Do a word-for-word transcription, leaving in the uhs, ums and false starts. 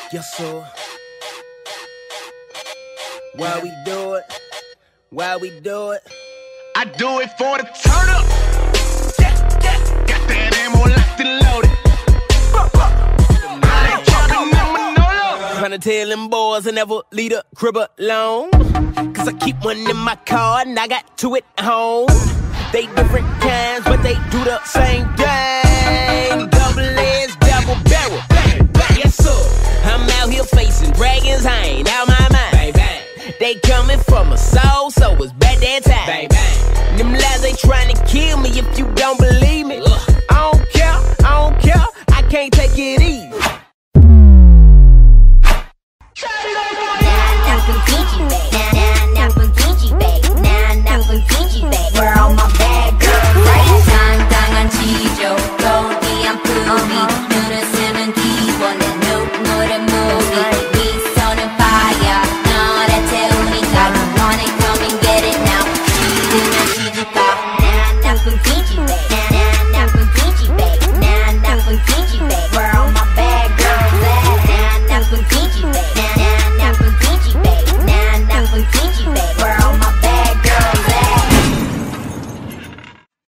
Yes, sir. Why we do it? Why we do it? I do it for the turn up. Yeah, yeah. Got that ammo locked and loaded. I ain't talking no Manolo. Tryna tell them boys I never leave the crib alone. Cause I keep one in my car and I got two at home. They different kinds, but they do the same thing. Double edge, double barrel. Yes, sir. I'm out here facing dragons, I ain't out my mind. Bang, bang. They coming for my soul, so it's bad that time. Bang, bang. Them lies they trying to kill me if you don't believe.